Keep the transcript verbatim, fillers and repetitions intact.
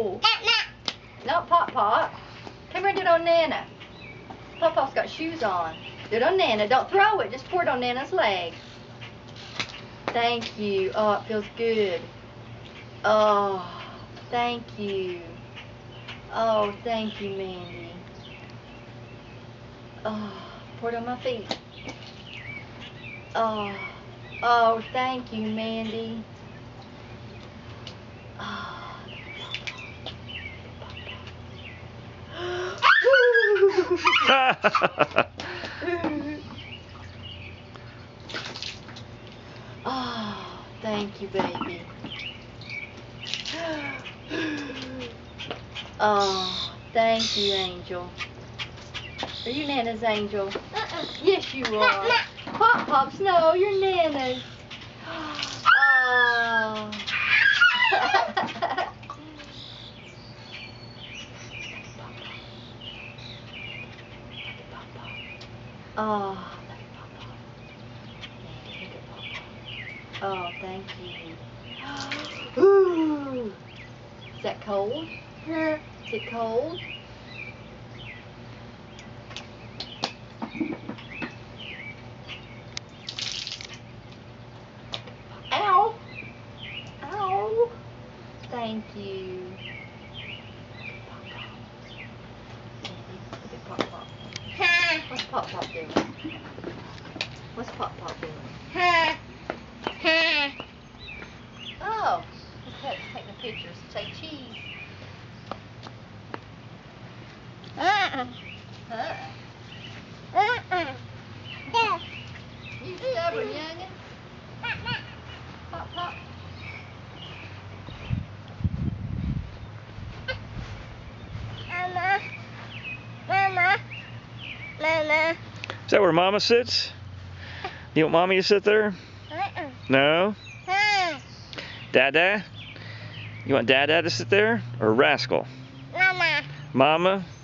No! Not Pop Pop. Come here, do it on Nana. Pop Pop's got shoes on. Do it on Nana. Don't throw it. Just pour it on Nana's leg. Thank you. Oh, it feels good. Oh, thank you. Oh, thank you, Mandy. Oh, pour it on my feet. Oh, oh, thank you, Mandy. Oh. Oh, thank you, baby. Oh, thank you, Angel. Are you Nana's Angel? Uh-uh. Yes, you are. Pop Pops, no, you're Nana's. Oh. Oh, oh, thank you. Ooh. Is that cold? Is it cold? Ow! Ow! Thank you. Look at Pop Pop. What's Pop Pop doing? What's Pop Pop doing? Oh, let's take the pictures. Say cheese. Uh-uh. Uh-uh. Uh-uh. You stubborn youngin'. Pop Pop. Mama. Mama. Mama. Is that where Mama sits? You want Mommy to sit there? Uh-uh. No? Uh. Dada? You want Dada to sit there? Or Rascal? Mama. Mama?